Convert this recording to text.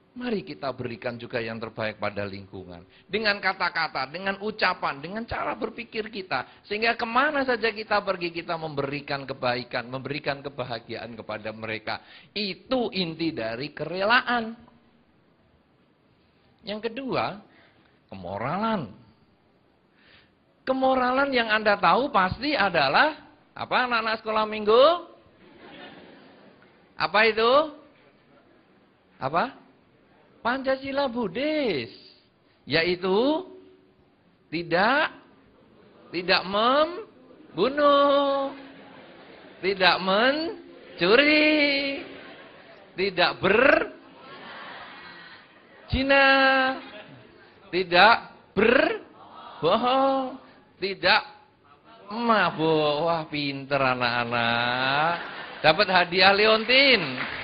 Mari kita berikan juga yang terbaik pada lingkungan. Dengan kata-kata, dengan ucapan, dengan cara berpikir kita. Sehingga kemana saja kita pergi, kita memberikan kebaikan, memberikan kebahagiaan kepada mereka. Itu inti dari kerelaan. Yang kedua, kemoralan. Kemoralan yang Anda tahu pasti adalah, apa anak-anak sekolah minggu? Apa itu? Apa? Pancasila Buddhis, yaitu tidak membunuh, tidak mencuri, tidak berzina, tidak berbohong, tidak mabuk. Wah, pinter anak-anak. Dapat hadiah Leontin.